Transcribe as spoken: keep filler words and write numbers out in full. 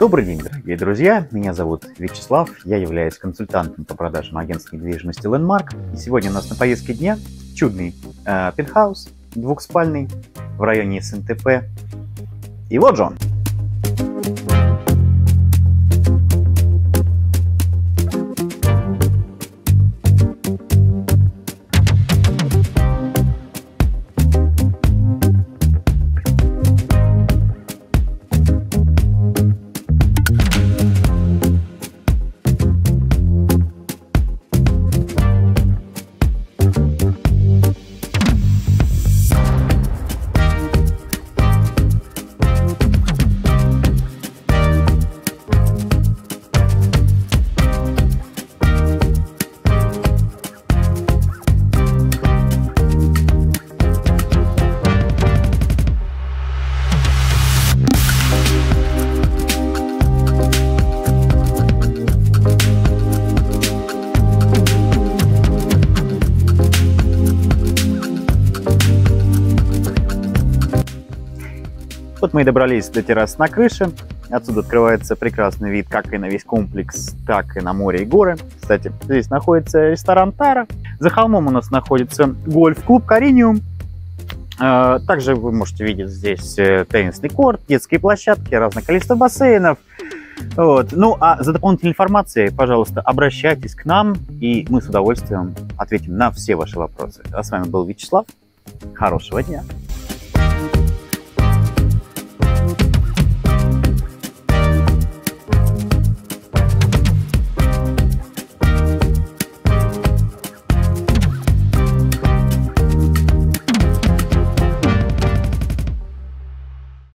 Добрый день, дорогие друзья! Меня зовут Вячеслав, я являюсь консультантом по продажам агентской недвижимости Landmark. И сегодня у нас на повестке дня чудный э, пентхаус, двухспальный, в районе эс эн тэ пэ. И вот же он! Вот мы и добрались до террасы на крыше. Отсюда открывается прекрасный вид как и на весь комплекс, так и на море и горы. Кстати, здесь находится ресторан Тара. За холмом у нас находится гольф-клуб Кариниум. Также вы можете видеть здесь теннисный корт, детские площадки, разное количество бассейнов. Вот. Ну а за дополнительной информацией, пожалуйста, обращайтесь к нам, и мы с удовольствием ответим на все ваши вопросы. А с вами был Вячеслав. Хорошего дня!